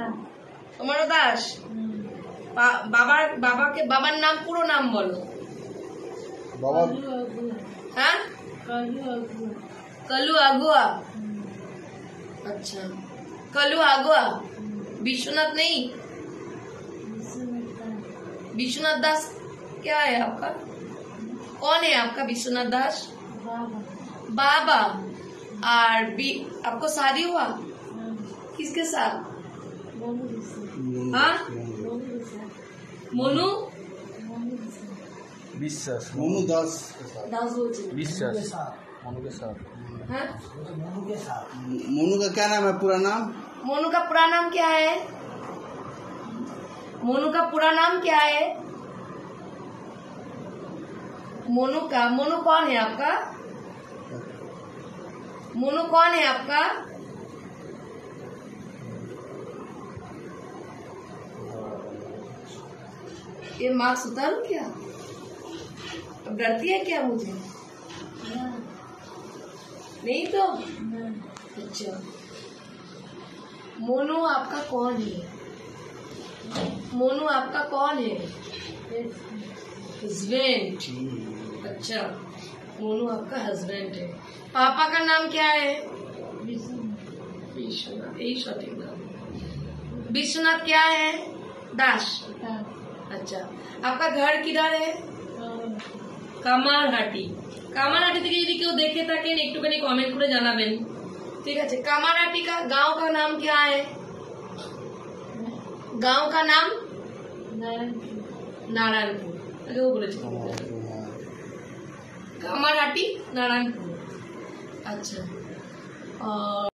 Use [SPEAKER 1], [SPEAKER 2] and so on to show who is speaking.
[SPEAKER 1] তোমারও দাস। বাবার নাম, পুরো নাম বলো।
[SPEAKER 2] বাবা
[SPEAKER 1] হ্যাঁ, कलू अगुआ। अच्छा, कलू अगुआ। विश्वनाथ नहीं, विश्वनाथ दास क्या है आपका? कौन है आपका विश्वनाथ दास? बाबा। और आपको शादी हुआ किसके साथ? हाँ, मोनू
[SPEAKER 2] বিশ্বাস, मोनू दास
[SPEAKER 1] विश्वास।
[SPEAKER 2] मोनू के साथ।
[SPEAKER 1] हाँ?
[SPEAKER 2] मोनू का क्या नाम है, पूरा नाम?
[SPEAKER 1] मोनू का पूरा नाम क्या है? मोनू का पूरा नाम क्या है? मोनू कौन है आपका? मोनू कौन है आपका? ये मास्क उतारू क्या? अब डरती है क्या मुझे? नहीं तो। अच्छा, मोनू आपका कौन है? मोनू आपका कौन है? हस्बैंड। अच्छा, मोनू आपका हस्बैंड है। पापा का नाम क्या है? विश्वनाथ, यही सटीक नाम। विश्वनाथ क्या है? दास। अच्छा, आपका घर किधर है? কামারহাটি। কামারহাটি থেকে যদি কেউ দেখে থাকেন একটুখানি কমেন্ট করে জানাবেন, ঠিক আছে? कामारहाटी का गांव का नाम क्या है? गांव का नाम नारायणपुर। আগে ও বলেছে कामारहाटी नारायणपुर। अच्छा, और